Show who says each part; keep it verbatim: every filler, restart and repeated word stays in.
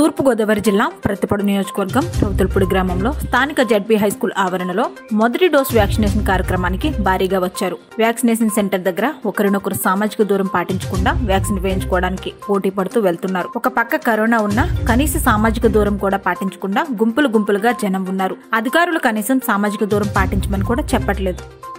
Speaker 1: తూర్పు గోదావరి జిల్లా ప్రతిపాడు నియోజకవర్గం రౌతులపూడి గ్రామంలో స్థానిక జెడ్పీ హైస్కూల్ ఆవరణలో మొదటి డోస్ వ్యాక్సినేషన్ కార్యక్రమానికి భారీగా వచ్చారు. వ్యాక్సినేషన్ సెంటర్ దగ్గర ఒకరినొకరు సామాజిక దూరం పాటించకుండా వ్యాక్సిన్ వేయించుకోవడానికి పోటీ పడుతూ వెళ్తున్నారు. ఒక పక్క కరోనా ఉన్నా కనీస సామాజిక దూరం కూడా పాటించకుండా గుంపులు గుంపులుగా జనం ఉన్నారు. అధికారులు కనీసం సామాజిక దూరం పాటించమని కూడా చెప్పట్లేదు.